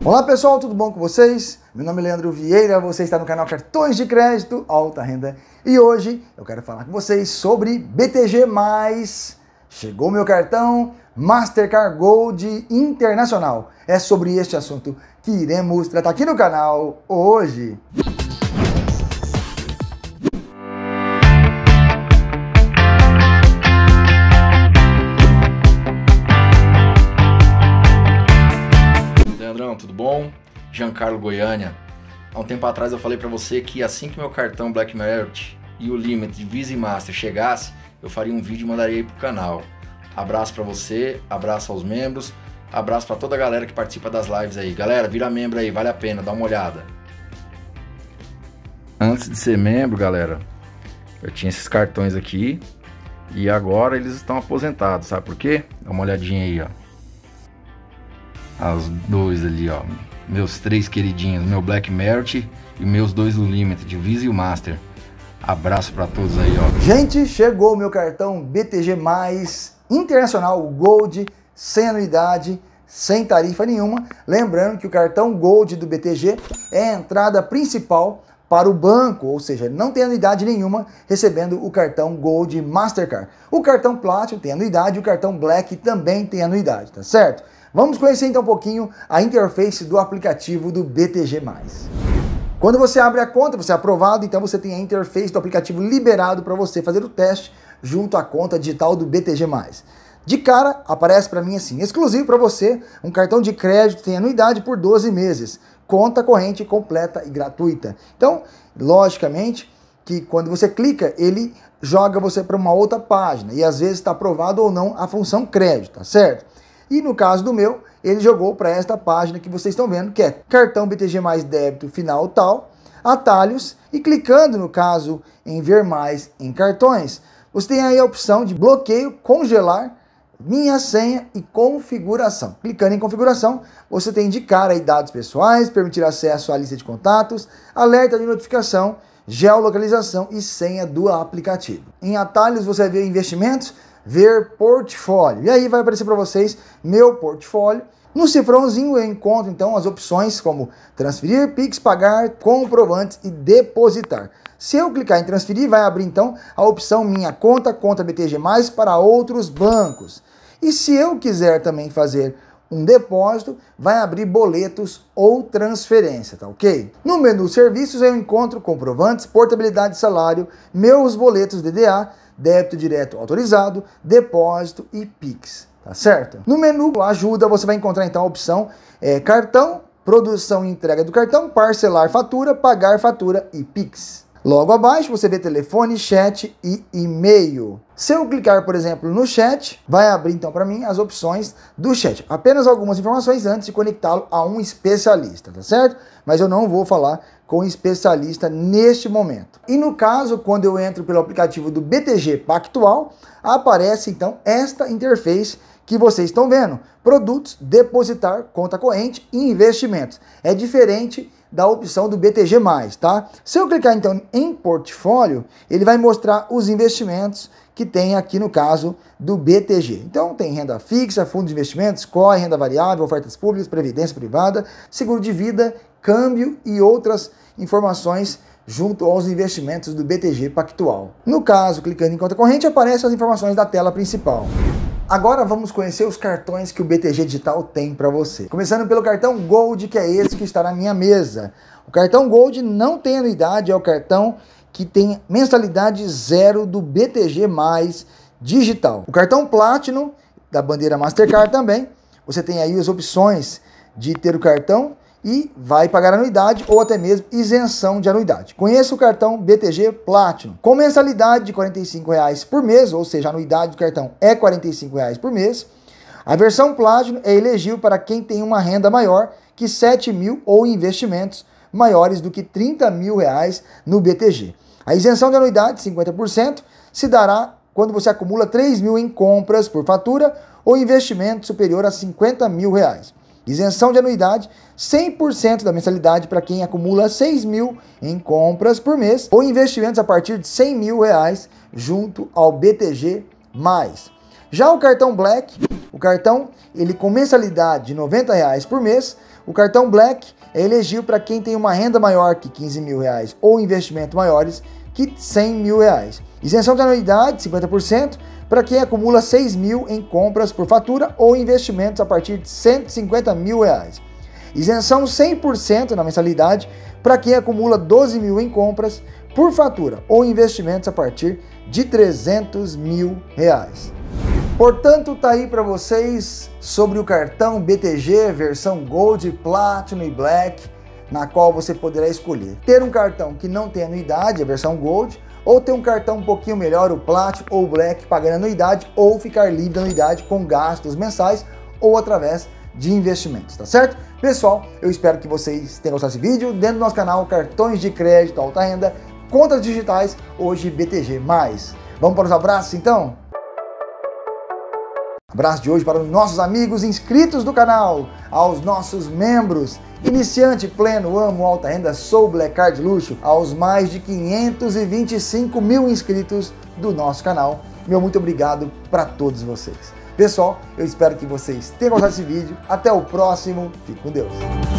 Olá pessoal, tudo bom com vocês? Meu nome é Leandro Vieira, você está no canal Cartões de Crédito Alta Renda e hoje eu quero falar com vocês sobre BTG+. Chegou meu cartão Mastercard Gold Internacional. É sobre este assunto que iremos tratar aqui no canal hoje. Leandrão, tudo bom? Giancarlo Goiânia. Há um tempo atrás eu falei para você que assim que meu cartão Black Merit e o Limit de Visa e Master chegasse, eu faria um vídeo e mandaria aí pro canal. Abraço para você, abraço aos membros, abraço para toda a galera que participa das lives aí. Galera, vira membro aí, vale a pena, dá uma olhada. Antes de ser membro, galera, eu tinha esses cartões aqui e agora eles estão aposentados, sabe por quê? Dá uma olhadinha aí, ó. Os dois ali, ó, meus três queridinhos, meu Black Merit e meus dois do Limit, de Visa e o Master. Abraço pra todos aí, ó. Gente, chegou o meu cartão BTG+, Internacional Gold, sem anuidade, sem tarifa nenhuma. Lembrando que o cartão Gold do BTG é a entrada principal para o banco, ou seja, não tem anuidade nenhuma recebendo o cartão Gold Mastercard. O cartão Platinum tem anuidade, o cartão Black também tem anuidade, tá certo? Vamos conhecer então um pouquinho a interface do aplicativo do BTG+. Quando você abre a conta, você é aprovado, então você tem a interface do aplicativo liberado para você fazer o teste junto à conta digital do BTG+. De cara, aparece para mim assim, exclusivo para você, um cartão de crédito tem anuidade por 12 meses, conta corrente completa e gratuita. Então, logicamente, que quando você clica, ele joga você para uma outra página e às vezes está aprovado ou não a função crédito, tá certo? E no caso do meu, ele jogou para esta página que vocês estão vendo, que é cartão BTG+ débito final tal, atalhos, e clicando no caso em ver mais em cartões, você tem aí a opção de bloqueio, congelar, minha senha e configuração. Clicando em configuração, você tem de cara aí dados pessoais, permitir acesso à lista de contatos, alerta de notificação, geolocalização e senha do aplicativo. Em atalhos você vai ver investimentos, ver portfólio. E aí vai aparecer para vocês meu portfólio. No cifrãozinho eu encontro então as opções como transferir, Pix, pagar, comprovantes e depositar. Se eu clicar em transferir, vai abrir então a opção minha conta BTG+, para outros bancos. E se eu quiser também fazer um depósito, vai abrir boletos ou transferência, tá ok? No menu serviços eu encontro comprovantes, portabilidade de salário, meus boletos DDA, débito direto autorizado, depósito e Pix, tá certo? No menu ajuda você vai encontrar então a opção cartão, produção e entrega do cartão, parcelar fatura, pagar fatura e Pix. Logo abaixo você vê telefone, chat e e-mail. Se eu clicar, por exemplo, no chat, vai abrir então para mim as opções do chat. Apenas algumas informações antes de conectá-lo a um especialista, tá certo? Mas eu não vou falar com um especialista neste momento. E no caso, quando eu entro pelo aplicativo do BTG Pactual, aparece então esta interface que vocês estão vendo. Produtos, depositar, conta corrente e investimentos. É diferente da opção do BTG+, tá? Se eu clicar então em portfólio, ele vai mostrar os investimentos que tem aqui no caso do BTG. Então tem renda fixa, fundo de investimentos, COI, renda variável, ofertas públicas, previdência privada, seguro de vida, câmbio e outras informações junto aos investimentos do BTG Pactual. No caso, clicando em conta corrente, aparecem as informações da tela principal. Agora vamos conhecer os cartões que o BTG Digital tem para você. Começando pelo cartão Gold, que é esse que está na minha mesa. O cartão Gold não tem anuidade, é o cartão que tem mensalidade zero do BTG+ Digital. O cartão Platinum, da bandeira Mastercard também, você tem aí as opções de ter o cartão e vai pagar anuidade ou até mesmo isenção de anuidade. Conheça o cartão BTG Platinum, com mensalidade de R$ 45 por mês, ou seja, a anuidade do cartão é R$ 45 por mês. A versão Platinum é elegível para quem tem uma renda maior que 7 mil ou investimentos maiores do que 30 mil reais no BTG. A isenção de anuidade, 50%, se dará quando você acumula 3 mil em compras por fatura ou investimento superior a 50 mil reais. Isenção de anuidade, 100% da mensalidade para quem acumula 6 mil em compras por mês ou investimentos a partir de 100 mil reais junto ao BTG+. Já o cartão Black, o cartão ele com mensalidade de R$ 90 por mês, O cartão Black é elegível para quem tem uma renda maior que R$15 mil ou investimento maiores que R$100 mil. Isenção de anuidade, 50%, para quem acumula 6 mil em compras por fatura ou investimentos a partir de R$150 mil. Isenção 100% na mensalidade para quem acumula 12 mil em compras por fatura ou investimentos a partir de R$300 mil. Portanto, tá aí para vocês sobre o cartão BTG versão Gold, Platinum e Black, na qual você poderá escolher ter um cartão que não tem anuidade, a versão Gold, ou ter um cartão um pouquinho melhor, o Platinum ou o Black, pagando anuidade, ou ficar livre da anuidade com gastos mensais ou através de investimentos, tá certo? Pessoal, eu espero que vocês tenham gostado desse vídeo. Dentro do nosso canal, cartões de crédito, alta renda, contas digitais, hoje BTG+. Vamos para os abraços então? Abraço de hoje para os nossos amigos inscritos do canal, aos nossos membros, iniciante, pleno, amo, alta renda, sou Black Card Luxo, aos mais de 525 mil inscritos do nosso canal. Meu muito obrigado para todos vocês. Pessoal, eu espero que vocês tenham gostado desse vídeo. Até o próximo. Fique com Deus.